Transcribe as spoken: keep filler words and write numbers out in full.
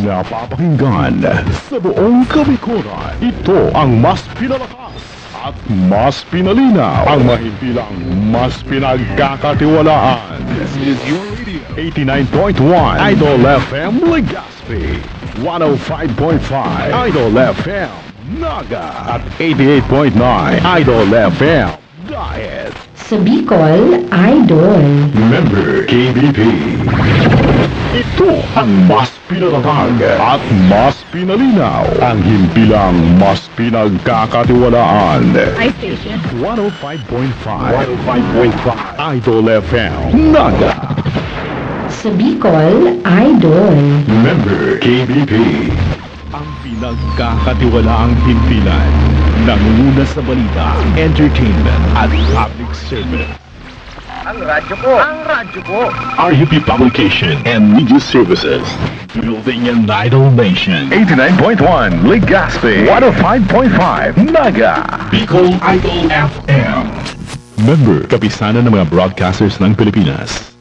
napapakinggan sa buong Kabikuran. Ito ang mas pinalakas at mas pinalinaw, ang mahimpilang mas pinagkakatiwalaan. This is your radio. eighty-nine point one Idol F M Legazpi, one oh five point five Idol F M Naga, at eighty-eight point nine Idol F M Diet. Sa Bicol, Idol. Member K B P. Ito ang mas pinatatag at mas pinalinaw, ang himpilang mas pinagkakatiwalaan. iStation. one oh five point five one oh five point five Idol F M Naga. Sa Bicol, Idol. Member K B P. Ang pinagkakatiwalaang himpilan, nanguna sa balita, entertainment at public service. Ang radyo ko! Ang radyo ko! R U P Publication and Media Services. Building an Idol Nation. eighty-nine point one Legazpi. one oh five point five Naga. Bicol Idol F M. Member, kapisanan ng mga broadcasters ng Pilipinas.